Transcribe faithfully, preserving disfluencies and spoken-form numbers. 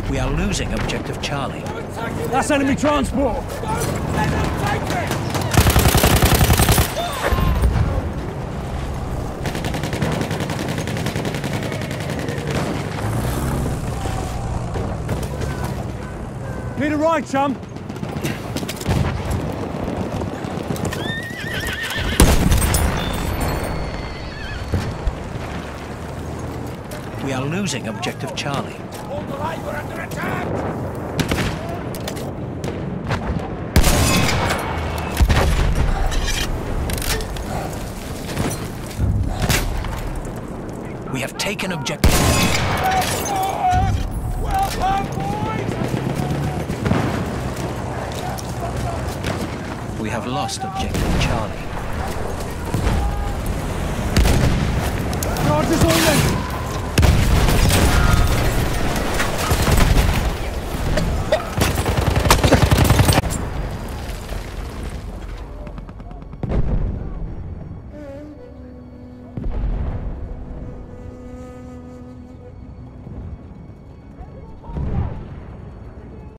We are losing objective Charlie. That's enemy transport! Let them take it! Need a ride, chum? We are losing objective Charlie. Hold the line, we're under attack! We have taken objective. Well done, boys! We have lost objective